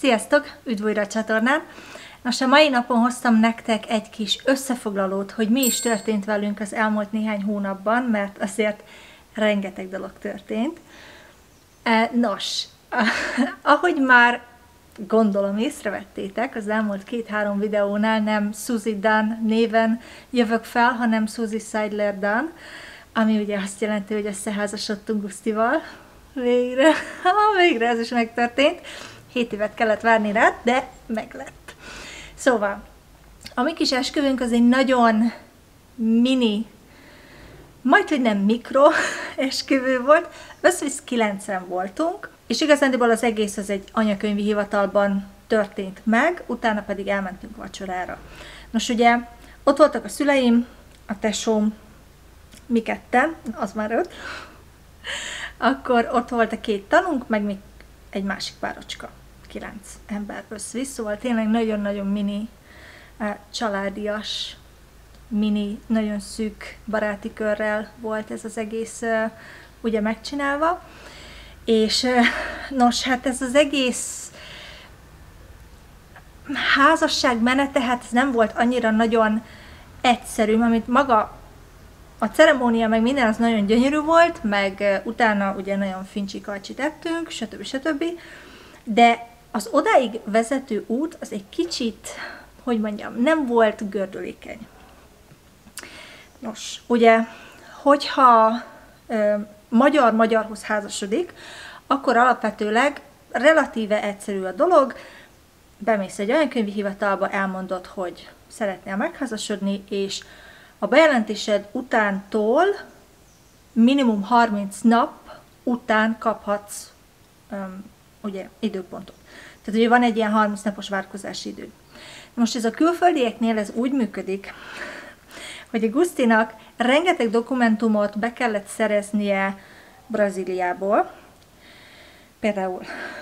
Sziasztok! Üdv újra a csatornán! Nos, a mai napon hoztam nektek egy kis összefoglalót, hogy mi is történt velünk az elmúlt néhány hónapban, mert azért rengeteg dolog történt. Nos, ahogy már gondolom észrevettétek, az elmúlt 2-3 videónál nem Suzy Dunn néven jövök fel, hanem Suzy Seidler Dunn, ami ugye azt jelenti, hogy összeházasodtunk Gusztival. Végre ez is megtörtént. 7 évet kellett várni rá, de meglett. Szóval, a mi kis esküvőnk az egy nagyon mini, majdhogy nem mikro esküvő volt, összvisz 9-en voltunk, és igazándiból az egész az egy anyakönyvi hivatalban történt meg, utána pedig elmentünk vacsorára. Nos ugye, ott voltak a szüleim, a tesóm, mi ketten, az már 5, akkor ott volt a 2 tanunk, meg még egy másik párocska. 9 ember összvisz, szóval tényleg nagyon-nagyon mini, családias, mini, nagyon szűk baráti körrel volt ez az egész ugye megcsinálva. És nos, hát ez az egész házasság menete, hát ez nem volt annyira nagyon egyszerű, amit maga a ceremónia, meg minden az nagyon gyönyörű volt, meg utána ugye nagyon fincsi kajcsit ettünk, stb. De az odáig vezető út az egy kicsit, hogy mondjam, nem volt gördülékeny. Nos, ugye, hogyha magyar-magyarhoz házasodik, akkor alapvetőleg relatíve egyszerű a dolog, bemész egy anyakönyvi hivatalba, elmondod, hogy szeretnél megházasodni, és a bejelentésed utántól minimum 30 nap után kaphatsz ugye, időpontot. Tehát ugye van egy ilyen 30 napos várkozási idő. Most ez a külföldieknél ez úgy működik, hogy a Gusztinak rengeteg dokumentumot be kellett szereznie Brazíliából, például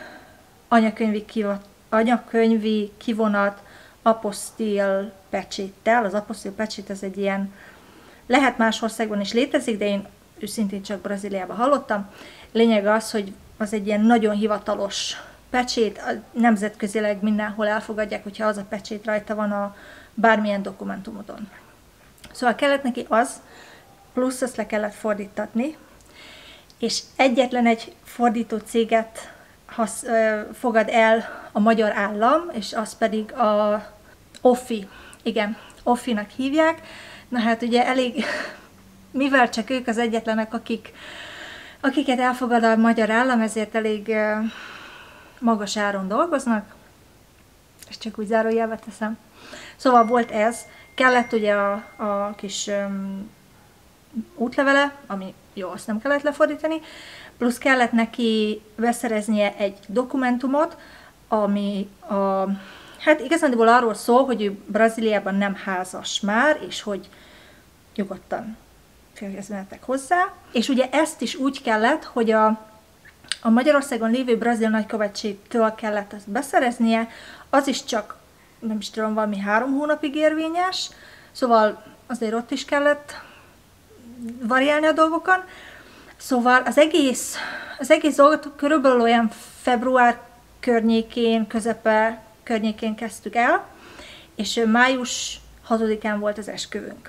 anyakönyvi kivonat apostil pecséttel. Az apostil pecsét az egy ilyen, lehet más országban is létezik, de én őszintén csak Brazíliában hallottam. Lényeg az, hogy az egy ilyen nagyon hivatalos pecsét, nemzetközileg mindenhol elfogadják, hogyha az a pecsét rajta van a bármilyen dokumentumodon. Szóval kellett neki az, plusz azt le kellett fordítatni, és egyetlen egy fordító céget fogad el a magyar állam, és az pedig a OFI. Igen, OFI-nak hívják. Na hát ugye elég, mivel csak ők az egyetlenek, akiket elfogad a magyar állam, ezért elég magas áron dolgoznak, és csak úgy zárójelbe teszem. Szóval volt ez, kellett ugye a kis útlevele, ami jó, azt nem kellett lefordítani, plusz kellett neki beszereznie egy dokumentumot, ami hát igazándiból arról szól, hogy ő Brazíliában nem házas már, és hogy nyugodtan félkezmenetek hozzá. És ugye ezt is úgy kellett, hogy a Magyarországon lévő brazil nagykövetségtől kellett ezt beszereznie, az is csak, nem is tudom, valami 3 hónapig érvényes, szóval azért ott is kellett variálni a dolgokon. Szóval az egész dolgot körülbelül olyan február környékén, közepe környékén kezdtük el, és május 6-án volt az esküvőnk.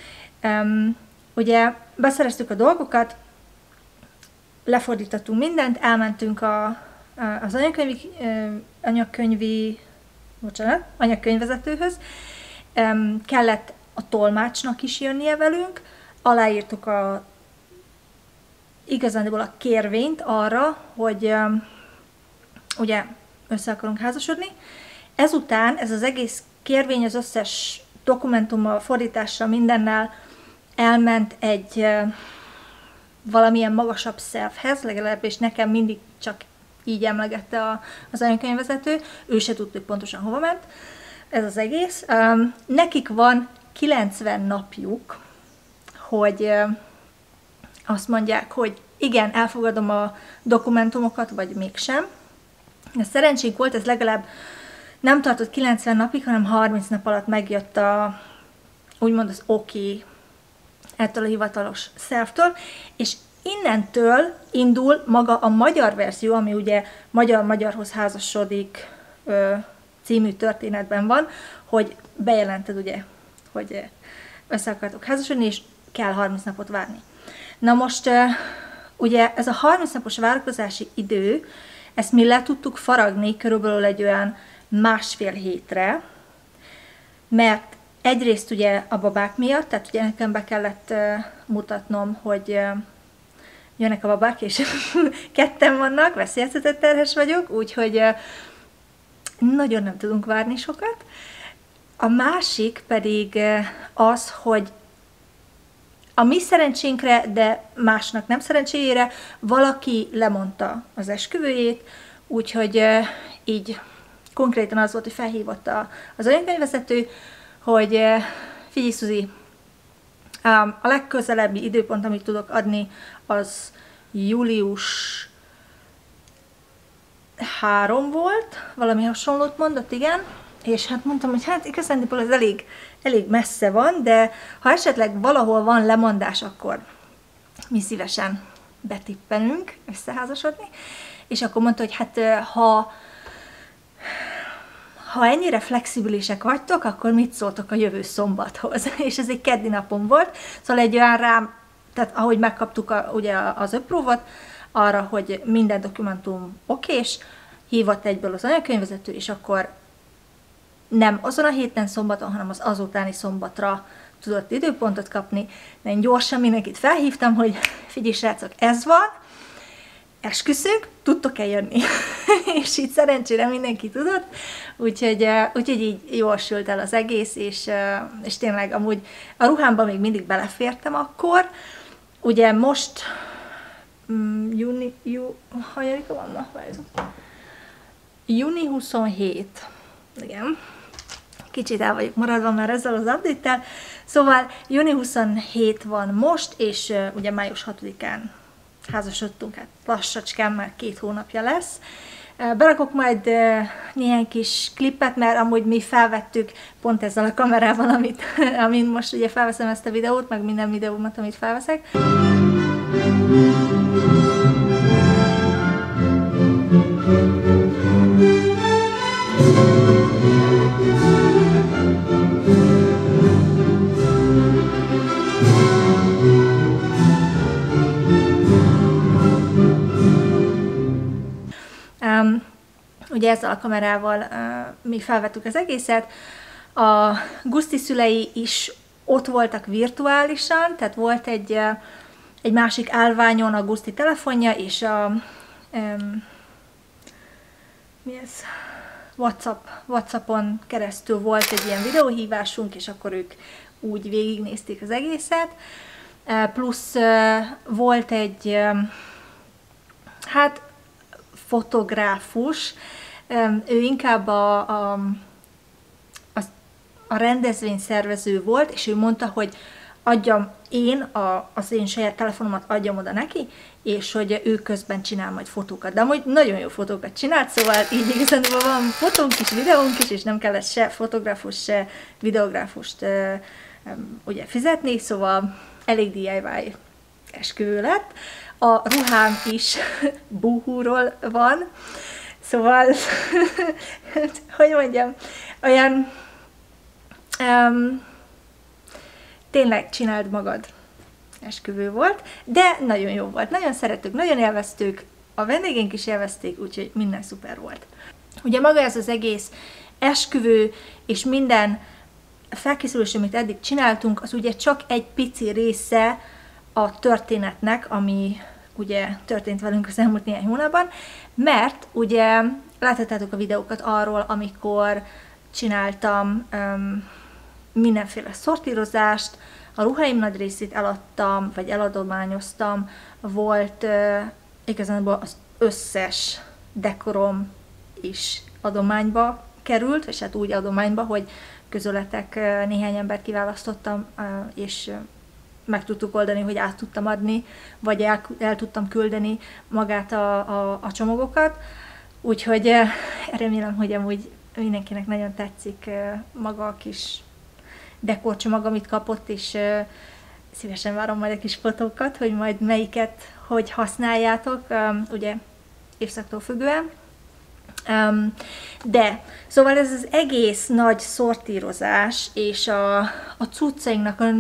Ugye beszereztük a dolgokat, lefordítottunk mindent, elmentünk az anyakönyvvezetőhöz, kellett a tolmácsnak is jönnie velünk, aláírtuk igazándiból a kérvényt arra, hogy ugye össze akarunk házasodni. Ezután ez az egész kérvény az összes dokumentummal, fordítással, mindennel elment egy valamilyen magasabb szervhez, legalábbis nekem mindig csak így emlegette az anyakönyvvezető, ő se tudta, hogy pontosan hova ment ez az egész. Nekik van 90 napjuk, hogy azt mondják, hogy igen, elfogadom a dokumentumokat, vagy mégsem. De szerencsénk volt, ez legalább nem tartott 90 napig, hanem 30 nap alatt megjött úgymond az oké ettől a hivatalos szervtől, és innentől indul maga a magyar verzió, ami ugye magyar-magyarhoz házasodik című történetben van, hogy bejelented ugye, hogy össze akartok házasodni, és kell 30 napot várni. Na most ugye ez a 30 napos várakozási idő, ezt mi le tudtuk faragni körülbelül egy olyan 1,5 hétre, mert egyrészt ugye a babák miatt, tehát ugye nekem be kellett mutatnom, hogy jönnek a babák, és ketten vannak, veszélyeztetett terhes vagyok, úgyhogy nagyon nem tudunk várni sokat. A másik pedig az, hogy a mi szerencsénkre, de másnak nem szerencséjére valaki lemondta az esküvőjét, úgyhogy így konkrétan az volt, hogy felhívott az anyakönyvvezető, hogy figyelj Szuzi, a legközelebbi időpont, amit tudok adni, az július 3 volt, valami hasonlót mondott, igen, és hát mondtam, hogy hát igazándiból ez elég messze van, de ha esetleg valahol van lemondás, akkor mi szívesen betippenünk összeházasodni, és akkor mondta, hogy hát ha ennyire flexibilisek vagytok, akkor mit szóltok a jövő szombathoz? És ez egy keddi napon volt, szóval egy olyan rám, tehát ahogy megkaptuk ugye az approve-ot, arra, hogy minden dokumentum okés, hívott egyből az anyakönyvvezető, és akkor nem azon a héten szombaton, hanem az azutáni szombatra tudott időpontot kapni. De én gyorsan mindenkit felhívtam, hogy figyelj srácok, ez van, esküszünk, tudtok-e jönni? És így szerencsére mindenki tudott, úgyhogy így jól sült el az egész, és tényleg amúgy a ruhámba még mindig belefértem akkor. Ugye most júni 27, igen, kicsit el vagyok maradva már ezzel az update-tel, szóval júni 27 van most, és ugye május 6-án házasodtunk, hát lassacskán, már 2 hónapja lesz. Berakok majd néhány kis klippet, mert amúgy mi felvettük pont ezzel a kamerával, amin most ugye felveszem ezt a videót, meg minden videómat, amit felveszek. Ugye ezzel a kamerával mi felvettük az egészet. A Guszti szülei is ott voltak virtuálisan, tehát volt egy másik állványon a Guszti telefonja, és mi ez? WhatsAppon keresztül volt egy ilyen videóhívásunk, és akkor ők úgy végignézték az egészet. Plusz volt egy fotográfus, ő inkább a rendezvényszervező volt, és ő mondta, hogy adjam én az én saját telefonomat adjam oda neki, és hogy ő közben csinál majd fotókat. De amúgy nagyon jó fotókat csinált, szóval így igazán van fotónk is, videónk is, és nem kellett se fotográfus, se videográfust ugye fizetni, szóval elég DIY esküvő lett. A ruhám is búhúról van, szóval, hogy mondjam, olyan tényleg csináld magad esküvő volt, de nagyon jó volt, nagyon szerettük, nagyon élveztük, a vendégeink is élvezték, úgyhogy minden szuper volt. Ugye maga ez az egész esküvő és minden felkészülés, amit eddig csináltunk, az ugye csak egy pici része a történetnek, ami ugye történt velünk az elmúlt néhány hónapban, mert ugye láthattátok a videókat arról, amikor csináltam mindenféle szortírozást, a ruháim nagy részét eladtam, vagy eladományoztam, volt igazából az összes dekorom is adományba került, és hát úgy adományba, hogy közületek néhány embert kiválasztottam, és meg tudtuk oldani, hogy át tudtam adni, vagy el tudtam küldeni magát a csomagokat. Úgyhogy remélem, hogy amúgy mindenkinek nagyon tetszik maga a kis dekorcsomag, amit kapott, és szívesen várom majd a kis fotókat, hogy majd melyiket hogy használjátok, ugye évszaktól függően. De, szóval ez az egész nagy szortírozás, és a cuccainknak a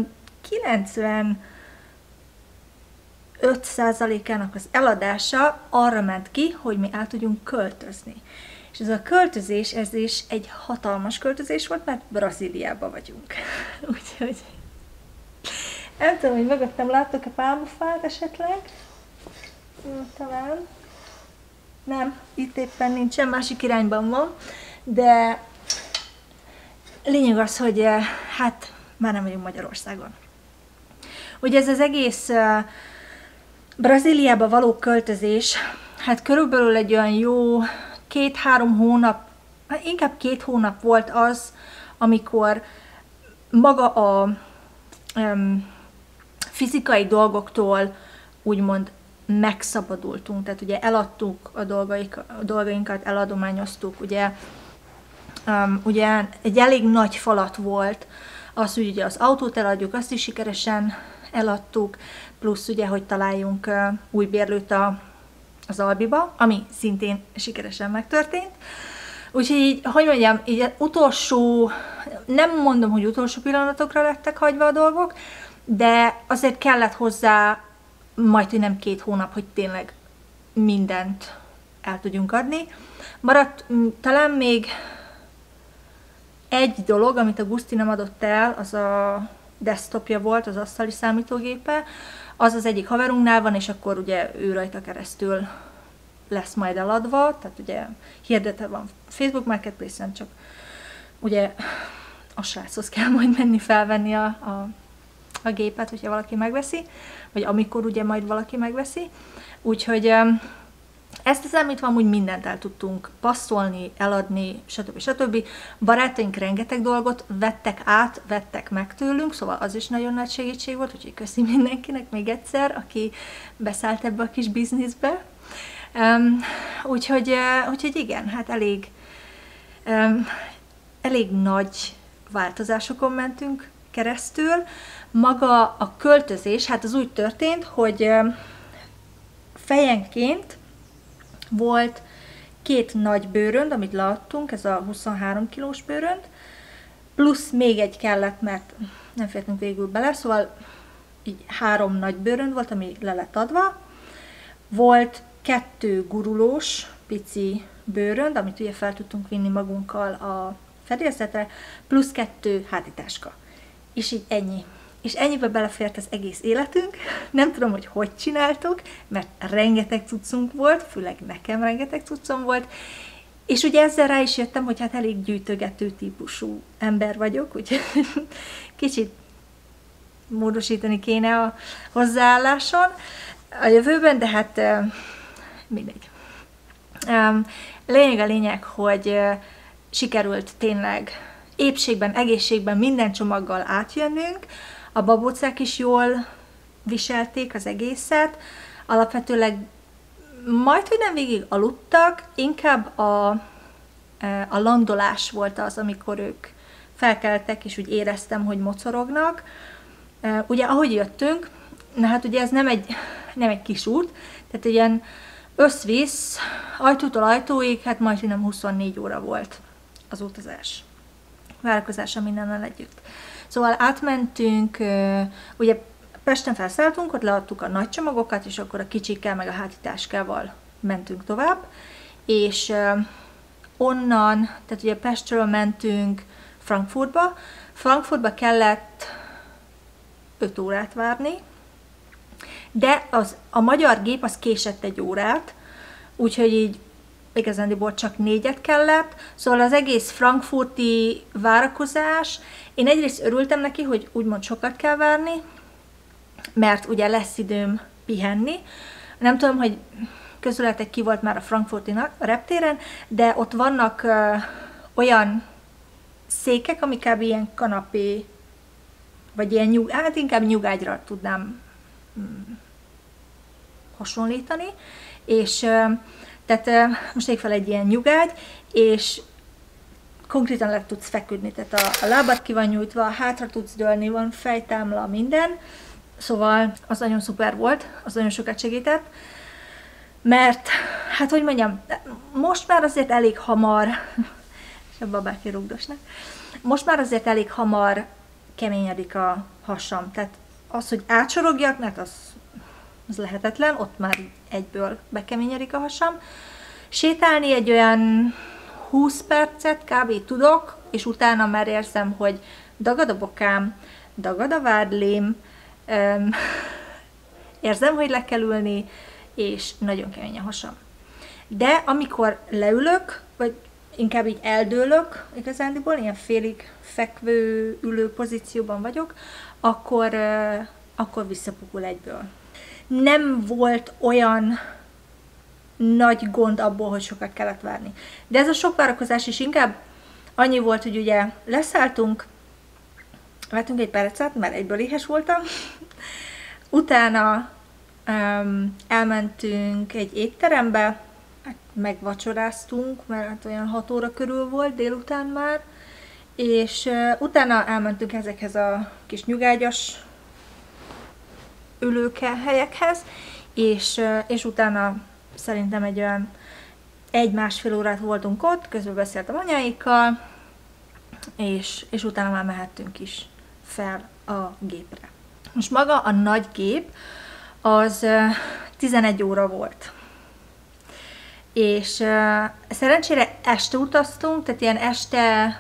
95%-ának az eladása arra ment ki, hogy mi el tudjunk költözni. És ez a költözés, ez is egy hatalmas költözés volt, mert Brazíliában vagyunk. Úgyhogy nem tudom, hogy mögöttem láttok-e pálmafát esetleg? Talán. Nem, itt éppen nincsen, másik irányban van, de lényeg az, hogy hát már nem vagyunk Magyarországon. Ugye ez az egész Brazíliába való költözés, hát körülbelül egy olyan jó 2-3 hónap, inkább 2 hónap volt az, amikor maga a fizikai dolgoktól úgymond megszabadultunk, tehát ugye eladtuk a dolgainkat, eladományoztuk, ugye egy elég nagy falat volt az, hogy ugye az autót eladjuk, azt is sikeresen eladtuk, plusz ugye, hogy találjunk új bérlőt az Albiba, ami szintén sikeresen megtörtént. Úgyhogy így, hogy mondjam, így utolsó, nem mondom, hogy utolsó pillanatokra lettek hagyva a dolgok, de azért kellett hozzá majdnem nem 2 hónap, hogy tényleg mindent el tudjunk adni. Maradt talán még egy dolog, amit a Guszti nem adott el, az a desktopja volt, az asztali számítógépe, az az egyik haverunknál van, és akkor ugye ő rajta keresztül lesz majd eladva, tehát ugye hirdetve van Facebook Marketplace-en, csak ugye a sráchoz kell majd menni felvenni a gépet, hogyha valaki megveszi, vagy amikor ugye majd valaki megveszi. Úgyhogy ezt számítva amúgy mindent el tudtunk passzolni, eladni, stb. Barátaink rengeteg dolgot vettek meg tőlünk, szóval az is nagyon nagy segítség volt, úgyhogy köszi mindenkinek még egyszer, aki beszállt ebbe a kis bizniszbe. Úgyhogy igen, hát elég nagy változásokon mentünk keresztül. Maga a költözés, hát az úgy történt, hogy fejenként volt 2 nagy bőrönd, amit leadtunk, ez a 23 kilós bőrönd, plusz még egy kellett, mert nem fértünk végül bele, szóval így 3 nagy bőrönd volt, ami le lett adva. Volt 2 gurulós, pici bőrönd, amit ugye fel tudtunk vinni magunkkal a fedélzetre, plusz 2 hátitáska. És így ennyi. És ennyibe belefért az egész életünk. Nem tudom, hogy csináltuk, mert rengeteg cuccunk volt, főleg nekem rengeteg cuccom volt, és ugye ezzel rá is jöttem, hogy hát elég gyűjtögető típusú ember vagyok, úgyhogy kicsit módosítani kéne a hozzáálláson a jövőben, de hát mindegy. Lényeg, hogy sikerült tényleg épségben, egészségben minden csomaggal átjönnünk, a babócák is jól viselték az egészet, alapvetőleg majdhogy nem végig aludtak, inkább a landolás volt az, amikor ők felkeltek, és úgy éreztem, hogy mocorognak. Ugye ahogy jöttünk, na hát ugye ez nem egy kis út, tehát ilyen összvisz, ajtótól ajtóig, hát majdnem 24 óra volt az utazás. Várakozása mindennel együtt. Szóval átmentünk, ugye Pesten felszálltunk, ott leadtuk a nagy csomagokat, és akkor a kicsikkel meg a hátitáskával mentünk tovább, és onnan, tehát ugye Pestről mentünk Frankfurtba. Frankfurtba kellett 5 órát várni, de a magyar gép az késett 1 órát, úgyhogy így igazándiból csak 4-et kellett, szóval az egész frankfurti várakozás, én egyrészt örültem neki, hogy úgymond sokat kell várni, mert ugye lesz időm pihenni. Nem tudom, hogy közületek ki volt már a frankfurti reptéren, de ott vannak olyan székek, ami kb. Ilyen kanapé, vagy ilyen hát inkább nyugágyra tudnám hasonlítani, és tehát most ég fel egy ilyen nyugágy, és konkrétan le tudsz feküdni, tehát a lábad ki van nyújtva, hátra tudsz dőlni, van fejtámla, minden. Szóval az nagyon szuper volt, az nagyon sokat segített, mert, hát hogy mondjam, most már azért elég hamar, és a babák kirúgdosnak, most már azért elég hamar keményedik a hasam. Tehát az, hogy átsorogjak, mert az lehetetlen, ott már egyből bekeményedik a hasam. Sétálni egy olyan 20 percet kb. Tudok, és utána már érzem, hogy dagad a bokám, dagad a vádlém, érzem, hogy le kell ülni, és nagyon kemény a hasam. De amikor leülök, vagy inkább így eldőlök igazándiból, ilyen félig fekvő, ülő pozícióban vagyok, akkor visszapukul egyből. Nem volt olyan nagy gond abból, hogy sokat kellett várni. De ez a sok várakozás is inkább annyi volt, hogy ugye leszálltunk, vettünk egy perecet, mert egyből éhes voltam, utána elmentünk egy étterembe, megvacsoráztunk, mert hát olyan 6 óra körül volt, délután már, és utána elmentünk ezekhez a kis nyugágyas helyekhez, és utána szerintem egy olyan 1-1,5 órát voltunk ott, közben beszéltem anyáikkal, és utána már mehettünk is fel a gépre. Most maga a nagy gép az 11 óra volt. És szerencsére este utaztunk, tehát ilyen este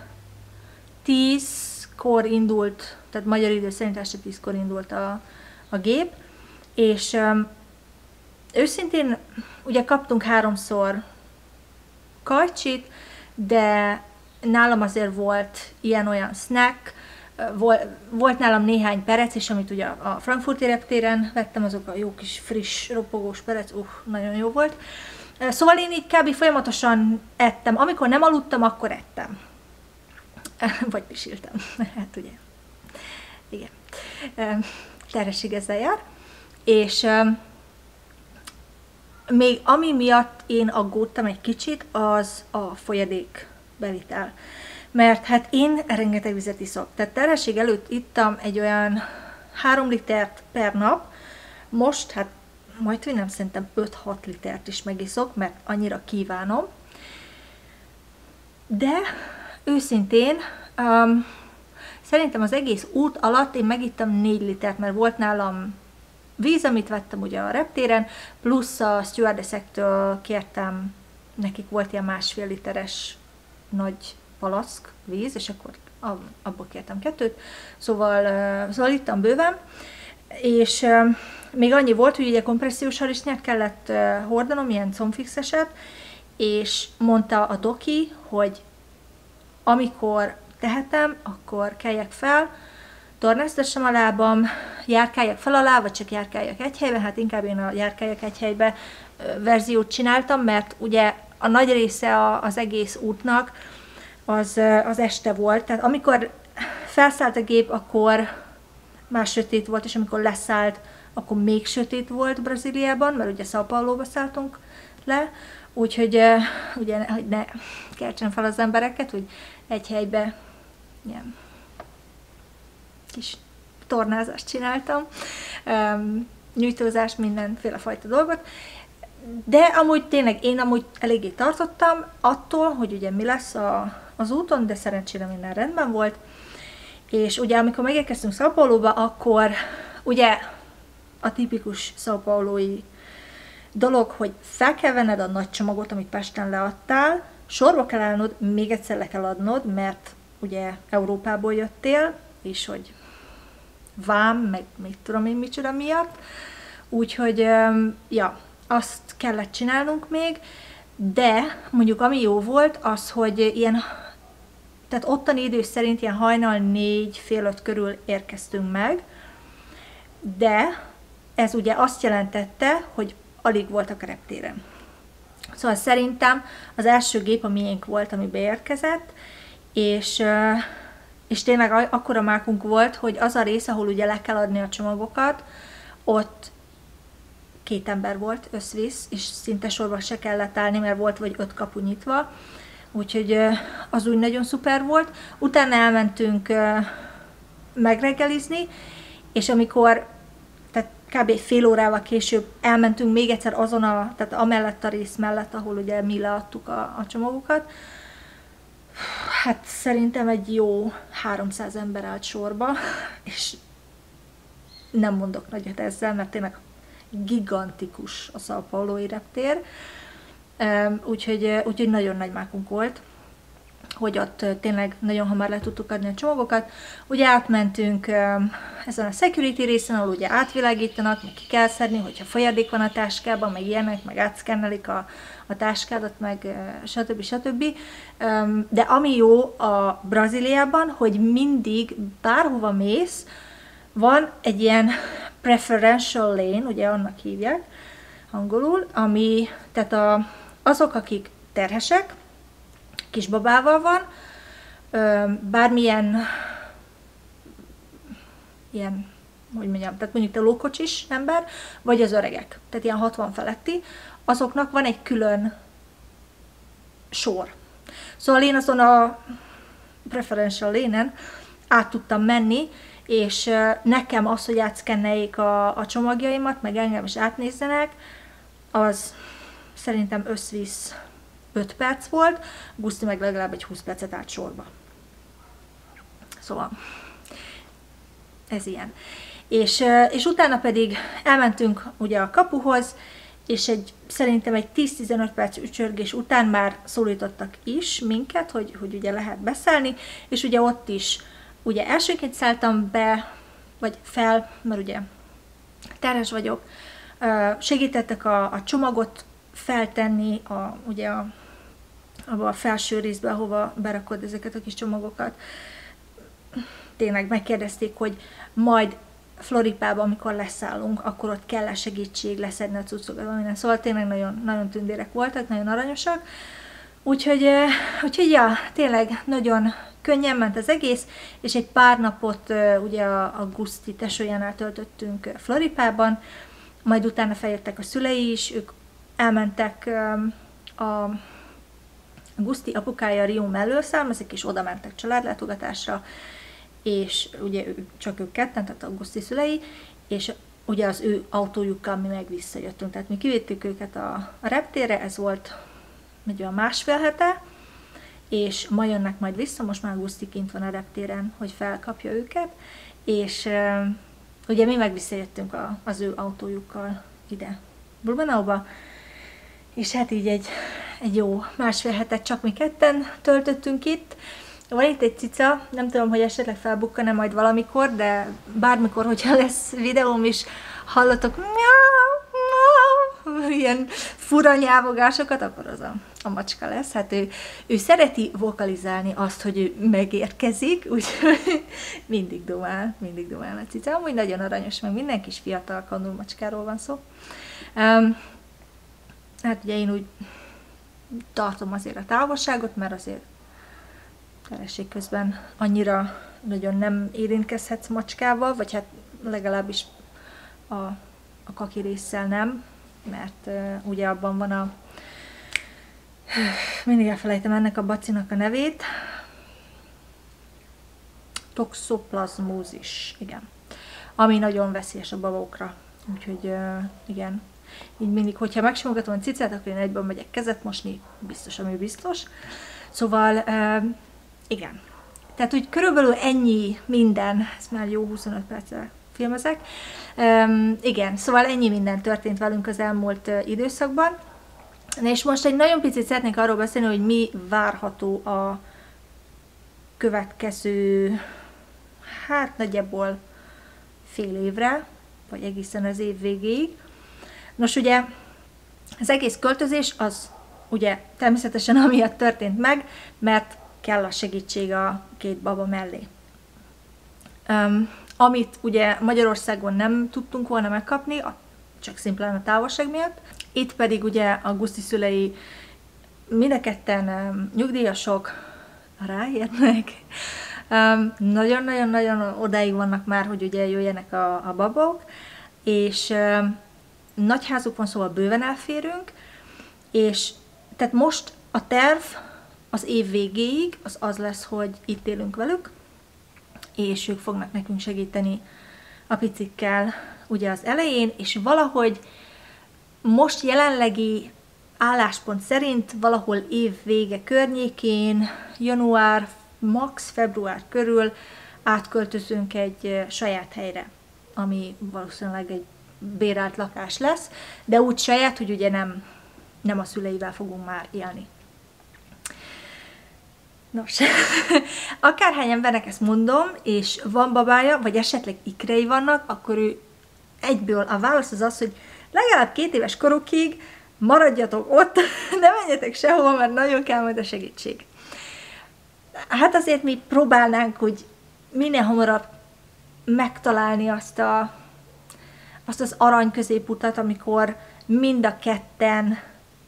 10-kor indult, tehát magyar idő szerint este 10-kor indult a gép, és őszintén ugye kaptunk 3-szor kajcsit, de nálam azért volt ilyen-olyan snack, volt nálam néhány perec, és amit ugye a frankfurti reptéren vettem, azok a jó kis friss, ropogós perec, nagyon jó volt. Szóval én így kb. Folyamatosan ettem. Amikor nem aludtam, akkor ettem. Vagy pisiltem. Hát ugye. Igen. Terhesség ezzel jár. És még ami miatt én aggódtam egy kicsit, az a folyadékbevitel. Mert hát én rengeteg vizet iszok. Tehát terhesség előtt ittam egy olyan 3 litert per nap. Most hát majdhogy nem, szerintem 5-6 litert is megiszok, mert annyira kívánom. De őszintén szerintem az egész út alatt én megittam 4 litert, mert volt nálam víz, amit vettem ugye a reptéren, plusz a stewardessektől kértem, nekik volt ilyen 1,5 literes nagy palaszk víz, és akkor abból kértem 2, szóval ittam bőven, és még annyi volt, hogy ugye kompressziós harisnyát kellett hordanom, ilyen combfixeset, és mondta a doki, hogy amikor tehetem, akkor keljek fel, tornáztassam a lábam, járkáljak fel alá, vagy csak járkáljak egy helyben, hát inkább én a járkáljak egy helybe verziót csináltam, mert ugye a nagy része az egész útnak az este volt, tehát amikor felszállt a gép, akkor már sötét volt, és amikor leszállt, akkor még sötét volt Brazíliában, mert ugye São Pauloba szálltunk le, úgyhogy ugye, hogy ne keltsen fel az embereket, hogy egy helybe ilyen kis tornázást csináltam, nyújtózást, mindenféle fajta dolgot, de amúgy tényleg én amúgy eléggé tartottam attól, hogy ugye mi lesz az úton, de szerencsére minden rendben volt, és ugye amikor megérkeztünk São Pauloba, akkor ugye a tipikus São Paulói dolog, hogy fel kell venned a nagy csomagot, amit Pesten leadtál, sorba kell állnod, még egyszer le kell adnod, mert ugye Európából jöttél, és hogy vám, meg még tudom én micsoda miatt, úgyhogy ja, azt kellett csinálnunk még, de mondjuk ami jó volt, az, hogy ilyen, tehát ottani idő szerint ilyen hajnal 4-4:30 körül érkeztünk meg, de ez ugye azt jelentette, hogy alig voltak a reptéren. Szóval szerintem az első gép a miénk volt, ami beérkezett, és tényleg akkora mákunk volt, hogy az a rész, ahol ugye le kell adni a csomagokat, ott 2 ember volt összvisz, és szinte sorba se kellett állni, mert volt vagy 5 kapu nyitva, úgyhogy az úgy nagyon szuper volt. Utána elmentünk megreggelizni, és amikor, tehát kb. Fél órával később elmentünk még egyszer tehát amellett a rész mellett, ahol ugye mi leadtuk a csomagokat. Hát szerintem egy jó 300 ember állt sorba, és nem mondok nagyot ezzel, mert tényleg gigantikus a São Paulo-i reptér, úgyhogy nagyon nagy mákunk volt, hogy ott tényleg nagyon hamar le tudtuk adni a csomagokat. Ugye átmentünk ezen a security részen, ahol ugye átvilágítanak, meg ki kell szedni, hogyha folyadék van a táskában, meg ilyenek, meg átszkennelik a táskádat, meg stb. De ami jó a Brazíliában, hogy mindig bárhova mész, van egy ilyen preferential lane, ugye annak hívják angolul, ami, tehát azok, akik terhesek, kisbabával van, bármilyen ilyen, hogy mondjam, tehát mondjuk te lókocsis ember, vagy az öregek, tehát ilyen 60 feletti, azoknak van egy külön sor. Szóval én azon a preferential lane-en át tudtam menni, és nekem az, hogy átszkenneljék a csomagjaimat, meg engem is átnézzenek, az szerintem összvisz 5 perc volt, Guszti meg legalább egy 20 percet állt sorba. Szóval ez ilyen. És utána pedig elmentünk ugye a kapuhoz, és szerintem egy 10-15 perc ücsörgés után már szólítottak is minket, hogy ugye lehet beszállni, és ugye ott is ugye elsőként szálltam be, vagy fel, mert ugye terhes vagyok, segítettek a csomagot feltenni ugye abba a felső részbe, ahova berakod ezeket a kis csomagokat. Tényleg megkérdezték, hogy majd Floripában, amikor leszállunk, akkor ott kell segítség leszedni a cuccokat, minden. Szóval tényleg nagyon, nagyon tündérek voltak, nagyon aranyosak. Úgyhogy ja, tényleg nagyon könnyen ment az egész, és egy pár napot ugye a Guszti tesójánál töltöttünk Floripában, majd utána feljöttek a szülei is, ők elmentek a Guszti apukája Rio mellől származik, és oda mentek családlátogatásra, és ugye csak ők ketten, tehát a Guszti szülei, és ugye az ő autójukkal mi meg visszajöttünk. Tehát mi kivittük őket a reptérre, ez volt egy olyan másfél hete, és ma jönnek majd vissza, most már Guszti kint van a reptéren, hogy felkapja őket, és ugye mi meg visszajöttünk az ő autójukkal ide Blumenauba, és hát így egy jó másfél hetet csak mi ketten töltöttünk itt. Van itt egy cica, nem tudom, hogy esetleg felbukkan-e majd valamikor, de bármikor, hogyha lesz videóm is, hallotok ilyen fura nyávogásokat, akkor az a macska lesz. Hát ő szereti vokalizálni azt, hogy ő megérkezik, úgyhogy mindig dumál a cica. Amúgy nagyon aranyos, meg minden kis fiatal kandul macskáról van szó. Hát ugye én úgy tartom azért a távolságot, mert azért terhesség közben annyira nagyon nem érintkezhetsz macskával, vagy hát legalábbis a kaki résszel nem, mert ugye abban van mindig elfelejtem ennek a bacinak a nevét, toxoplasmózis, igen, ami nagyon veszélyes a babókra, úgyhogy igen, így mindig, hogyha megsimogatom a cicát, akkor én egyben megyek kezet mosni, biztos, ami biztos. Szóval igen. Tehát úgy körülbelül ennyi minden, ez már jó 25 perccel filmezek. Igen, szóval ennyi minden történt velünk az elmúlt időszakban. És most egy nagyon picit szeretnék arról beszélni, hogy mi várható a következő, hát nagyjából fél évre, vagy egészen az év végéig. Nos, ugye az egész költözés az ugye természetesen amiatt történt meg, mert kell a segítség a két baba mellé. Amit ugye Magyarországon nem tudtunk volna megkapni, csak szimplán a távolság miatt. Itt pedig ugye a Guszti szülei mind a ketten nyugdíjasok ráérnek. Nagyon-nagyon-nagyon odáig vannak már, hogy ugye jöjjenek a babok, és nagyházuk van, szóval bőven elférünk, és tehát most a terv az év végéig az lesz, hogy itt élünk velük, és ők fognak nekünk segíteni a picikkel ugye az elején, és valahogy most jelenlegi álláspont szerint valahol év vége környékén, január, max. Február körül átköltözünk egy saját helyre, ami valószínűleg egy bérelt lakás lesz, de úgy saját, hogy ugye nem a szüleivel fogunk már élni. Nos, akárhány embernek ezt mondom, és van babája, vagy esetleg ikrei vannak, akkor ő egyből a válasz az, hogy legalább 2 éves korukig maradjatok ott, ne menjetek sehova, mert nagyon kell majd a segítség. Hát azért mi próbálnánk, hogy minél hamarabb megtalálni azt az arany középutat, amikor mind a ketten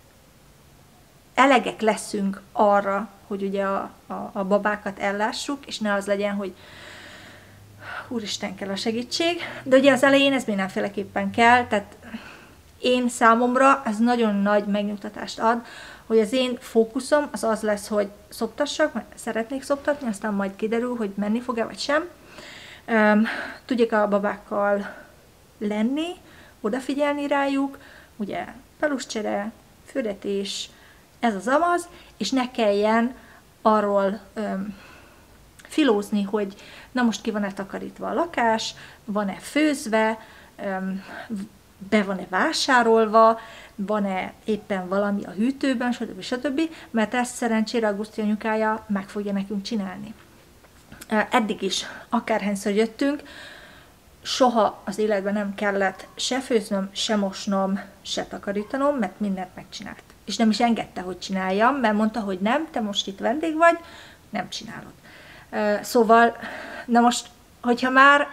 elegek leszünk arra, hogy ugye a babákat ellássuk, és ne az legyen, hogy úristen, kell a segítség. De ugye az elején ez mindenféleképpen kell, tehát én számomra ez nagyon nagy megnyugtatást ad, hogy az én fókuszom az lesz, hogy szoptassak, mert szeretnék szoptatni, aztán majd kiderül, hogy menni fog-e vagy sem. Tudjak a babákkal lenni, odafigyelni rájuk, ugye peluscsere, fürdetés, ez az amaz, és ne kelljen arról filózni, hogy na most ki van-e takarítva a lakás, van-e főzve, be van-e vásárolva, van-e éppen valami a hűtőben, stb. Mert ezt szerencsére Auguszti anyukája meg fogja nekünk csinálni. Eddig is, akárhányszor jöttünk, soha az életben nem kellett se főznöm, se mosnom, se takarítanom, mert mindent megcsinált. És nem is engedte, hogy csináljam, mert mondta, hogy nem, te most itt vendég vagy, nem csinálod. Szóval, na most, hogyha már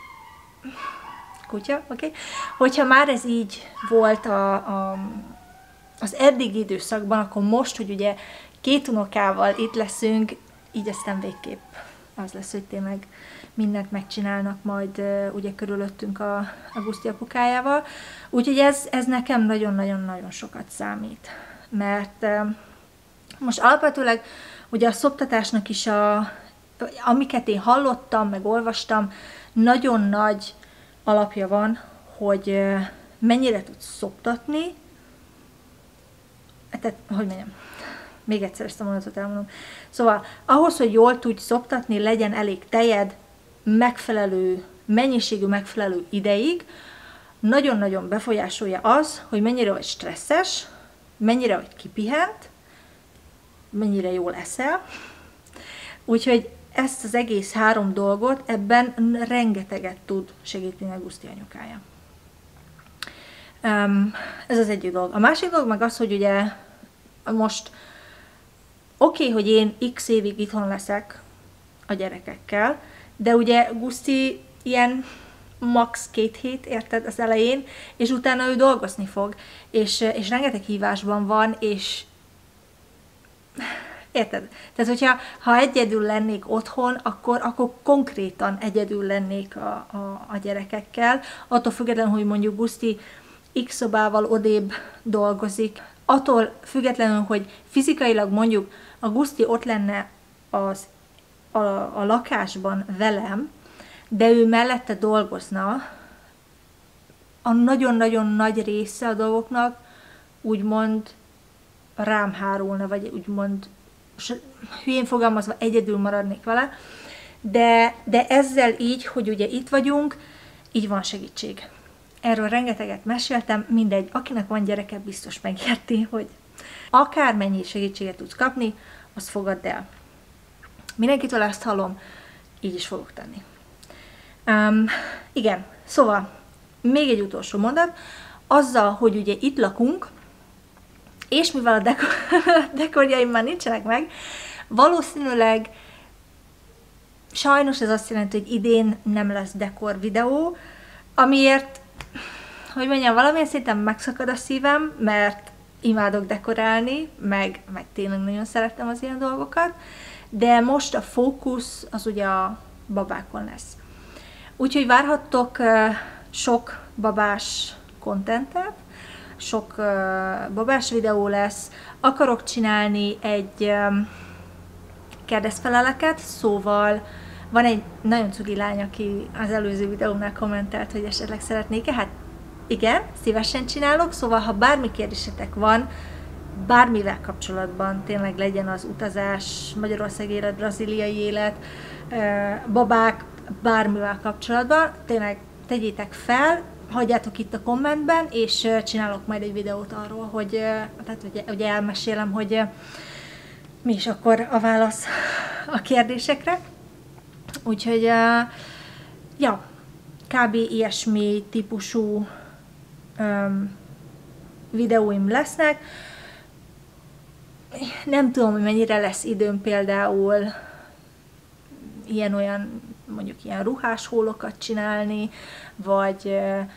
kutya, oké? Hogyha már ez így volt az eddigi időszakban, akkor most, hogy ugye 2 unokával itt leszünk, így aztán végképp az lesz, hogy tényleg mindent megcsinálnak majd ugye körülöttünk a Auguszti apukájával. Úgyhogy ez nekem nagyon-nagyon-nagyon sokat számít. Mert most alapvetőleg ugye a szoptatásnak is amiket én hallottam, meg olvastam, nagyon nagy alapja van, hogy mennyire tudsz szoptatni. Tehát, hogy mondjam, még egyszer ezt a mondatot elmondom. Szóval ahhoz, hogy jól tudj szoptatni, legyen elég tejed, megfelelő mennyiségű, megfelelő ideig, nagyon-nagyon befolyásolja az, hogy mennyire vagy stresszes, mennyire vagy kipihent, mennyire jól eszel. Úgyhogy ezt az egész 3 dolgot ebben rengeteget tud segíteni Auguszti anyukája. Ez az egyik dolog. A másik dolog meg az, hogy ugye most oké, hogy én x évig itthon leszek a gyerekekkel, de ugye Guszti ilyen max 2 hét, érted, az elején, és utána ő dolgozni fog, és rengeteg hívásban van, és érted? Tehát, hogyha egyedül lennék otthon, akkor konkrétan egyedül lennék a gyerekekkel, attól függetlenül, hogy mondjuk Guszti X szobával odébb dolgozik, attól függetlenül, hogy fizikailag mondjuk a Guszti ott lenne a lakásban velem, de ő mellette dolgozna, a nagyon-nagyon nagy része a dolgoknak úgymond rám hárulna, vagy úgymond hülyén fogalmazva egyedül maradnék vele, de ezzel így, hogy ugye itt vagyunk, így van segítség. Erről rengeteget meséltem, mindegy, akinek van gyereke, biztos megérti, hogy akármennyi segítséget tudsz kapni, azt fogadd el. Mindenkitől ezt hallom, így is fogok tenni. Igen, szóval még egy utolsó mondat, azzal, hogy ugye itt lakunk, és mivel a dekorjaim már nincsenek meg, valószínűleg sajnos ez azt jelenti, hogy idén nem lesz dekor videó, amiért, hogy mondjam, valamilyen szinten megszakad a szívem, mert imádok dekorálni, meg tényleg nagyon szeretem az ilyen dolgokat, de most a fókusz az ugye a babákon lesz. Úgyhogy várhattok sok babás kontentet, sok babás videó lesz. Akarok csinálni egy kérdezfeleleket, szóval Van egy nagyon cuki lány, aki az előző videómnál kommentelt, hogy esetleg szeretnék-e. Hát igen, szívesen csinálok, szóval ha bármi kérdésetek van, bármivel kapcsolatban, tényleg legyen az utazás, Magyarország élet, brazíliai élet, babák, bármivel kapcsolatban, tényleg tegyétek fel, hagyjátok itt a kommentben, és csinálok majd egy videót arról, hogy, tehát ugye elmesélem, hogy mi is akkor a válasz a kérdésekre. Úgyhogy, ja, kb. Ilyesmi típusú videóim lesznek. Nem tudom, hogy mennyire lesz időm például ilyen-olyan, mondjuk ilyen ruhás hólokat csinálni, vagy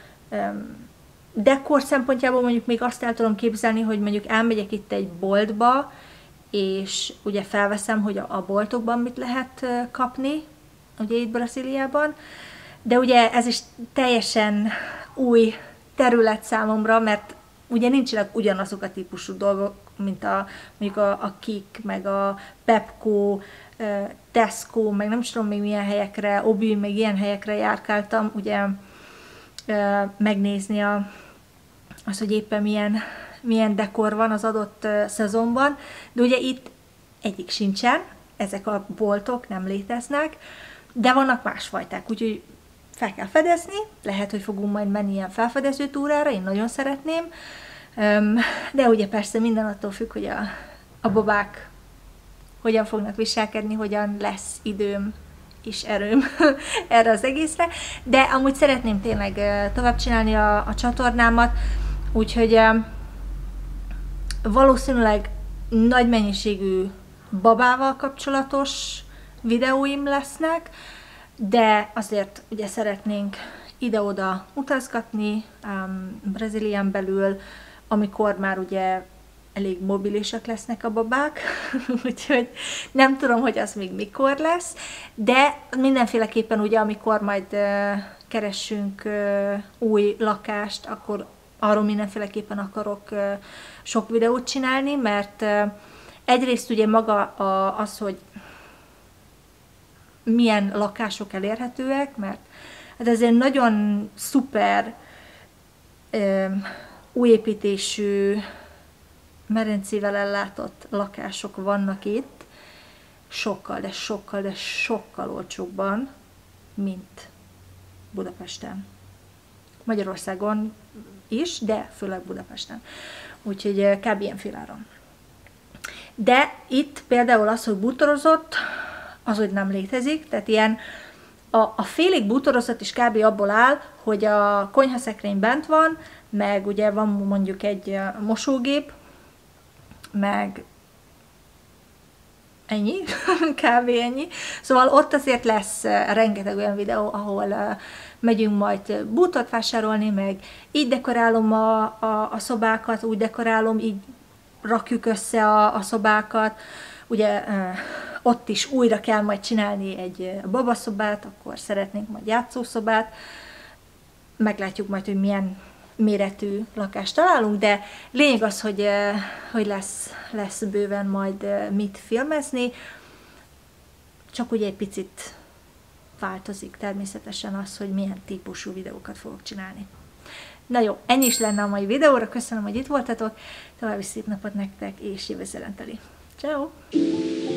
dekor szempontjából mondjuk még azt el tudom képzelni, hogy mondjuk elmegyek itt egy boltba, és ugye felveszem, hogy a boltokban mit lehet kapni, ugye itt Brazíliában, de ugye ez is teljesen új terület számomra, mert ugye nincsenek ugyanazok a típusú dolgok, mint mondjuk a Kik, meg a Pepco, Tesco, meg nem tudom még milyen helyekre, Obi, meg ilyen helyekre járkáltam, ugye megnézni az, hogy éppen milyen dekor van az adott szezonban, de ugye itt egyik sincsen, ezek a boltok nem léteznek, de vannak másfajták, úgyhogy fel kell fedezni, lehet, hogy fogunk majd menni ilyen felfedező túrára, én nagyon szeretném, de ugye persze minden attól függ, hogy a babák hogyan fognak viselkedni, hogyan lesz időm és erőm erre az egészre, de amúgy szeretném tényleg tovább csinálni a csatornámat, úgyhogy valószínűleg nagy mennyiségű babával kapcsolatos videóim lesznek, de azért ugye szeretnénk ide-oda utazgatni Brazílián belül, amikor már ugye elég mobilisek lesznek a babák, úgyhogy nem tudom, hogy az még mikor lesz, de mindenféleképpen ugye, amikor majd keressünk új lakást, akkor arról mindenféleképpen akarok sok videót csinálni, mert egyrészt ugye maga az, hogy milyen lakások elérhetőek, mert hát ezért nagyon szuper újépítésű, medencével ellátott lakások vannak itt, sokkal, de sokkal olcsóbban, mint Budapesten. Magyarországon is, de főleg Budapesten. Úgyhogy kb. Ilyen féláron. De itt például az, hogy bútorozott, az, hogy nem létezik, tehát ilyen a félig bútorozat is kb. Abból áll, hogy a konyhaszekrény bent van, meg ugye van mondjuk egy mosógép, meg ennyi, kb. Ennyi. Szóval ott azért lesz rengeteg olyan videó, ahol megyünk majd bútort vásárolni, meg így dekorálom a szobákat, úgy dekorálom, így rakjuk össze a szobákat. Ugye ott is újra kell majd csinálni egy babaszobát, akkor szeretnénk majd játszószobát. Meglátjuk majd, hogy milyen méretű lakást találunk, de lényeg az, hogy lesz bőven majd mit filmezni, csak ugye egy picit változik természetesen az, hogy milyen típusú videókat fogok csinálni. Na jó, ennyi is lenne a mai videóra, köszönöm, hogy itt voltatok, további szép napot nektek, és jövő szerenteli. Ciao.